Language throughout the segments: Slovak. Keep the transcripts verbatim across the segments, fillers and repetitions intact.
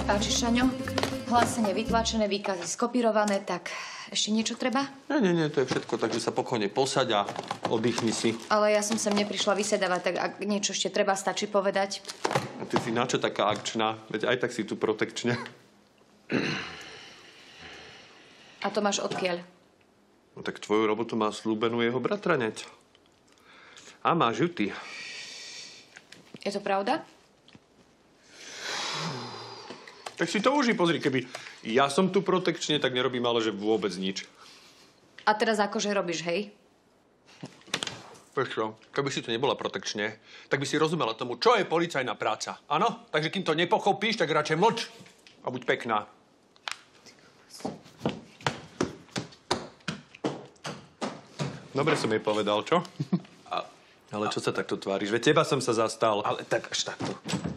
páči, Šaňo. Hlásenie vytlačené, výkazy skopírované, tak ešte niečo treba? Nie, nie, nie, to je všetko, takže sa pokojne posaď a oddychni si. Ale ja som sem neprišla vysedávať, tak ak niečo ešte treba, stačí povedať. A ty si načo taká akčná? Veď aj tak si tu protekčne. A to máš odkiaľ? No tak tvoju robotu má slúbenú jeho bratranec. A máš ju ty. Je to pravda? Tak si to uži, pozri, keby ja som tu protekčne, tak nerobím ale, že vôbec nič. A teraz akože robíš, hej? Vieš čo, keby si to nebola protekčne, tak by si rozumela tomu, čo je policajná práca. Áno? Takže kým to nepochopíš, tak radšej mlč a buď pekná. Dobre som jej povedal, čo? A, ale čo sa takto tváriš? Veď teba som sa zastal. Ale tak až takto.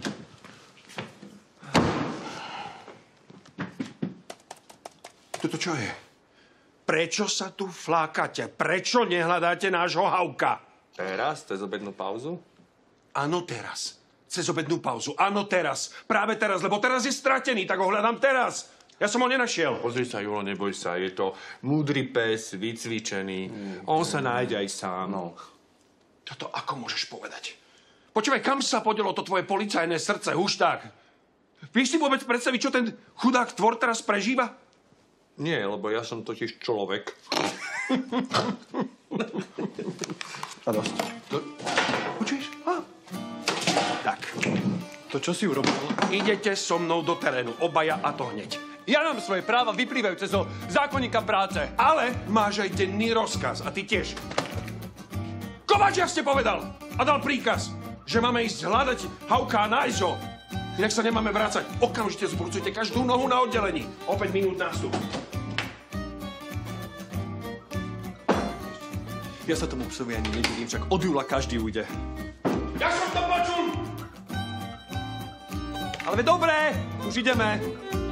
Toto čo je? Prečo sa tu flákate? Prečo nehľadáte nášho Havka? Teraz? Cez obednú pauzu? Áno, teraz. Cez obednú pauzu. Áno, teraz. Práve teraz, lebo teraz je stratený, tak ho hľadám teraz. Ja som ho nenašiel. Pozri sa, Julo, neboj sa. Je to múdry pes, vycvičený. Mm. On sa nájde aj sám. No. Toto ako môžeš povedať? Počúvaj, kam sa podelo to tvoje policajné srdce, hušták? Vieš si vôbec predstaviť, čo ten chudák tvor teraz prežíva? Nie, lebo ja som totiž človek. A dosť. To... Počuješ? A? Tak. To čo si urobil? Idete so mnou do terénu, obaja, a to hneď. Ja mám svoje práva vyplývajúce zo zákonníka práce. Ale máš aj denný rozkaz a ty tiež. Kováč, ja ste povedal a dal príkaz, že máme ísť hľadať Havka a nájsť ho. Inak sa nemáme vrácať. Okamžite zburcujte každú nohu na oddelení. O päť minút nástup. Ja sa tomu psovi ani nedivím, však od júla každý ujde. Ja som to počul! Ale dobré, už ideme.